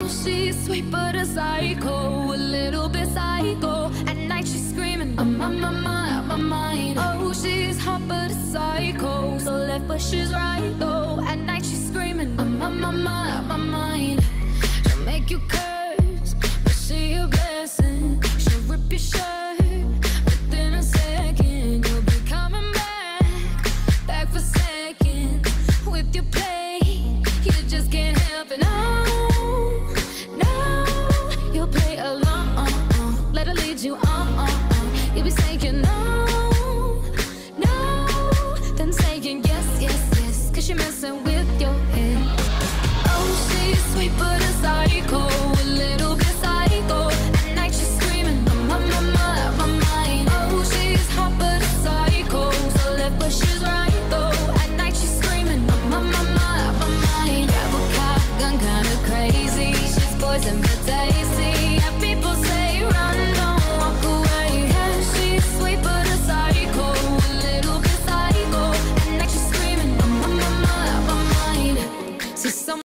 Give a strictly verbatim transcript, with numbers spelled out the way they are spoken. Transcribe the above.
She's sweet but a psycho, a little bit psycho. At night she's screaming, I'm on my mind, my mind. Oh, she's hot but a psycho, so left but she's right though. At night she's screaming, I'm on my mind, my mind. She'll make you curse, but she a blessing. She'll rip your shirt within a second. You'll be coming back, back for seconds. With your play, you just can't help it. No, no, you'll play along. Let her lead you on, on, on. You'll be saying no, no, then saying yes, yes, yes, cause you're messing with your head. Oh, she's sweet but a psycho, a little bit psycho. At night she's screaming, I'm on my mind, my mind. Oh, she's hot but a psycho, so left but she's right though. At night she's screaming, I'm on my mind, my mind. Grab a car, gun kinda crazy. She's poison but